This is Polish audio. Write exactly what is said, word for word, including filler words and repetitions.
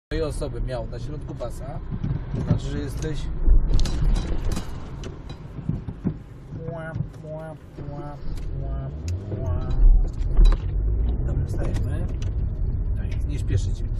Dwie osoby miał na środku pasa, to znaczy, że jesteś dobrze, wstajemy. Tak, nie śpieszycie.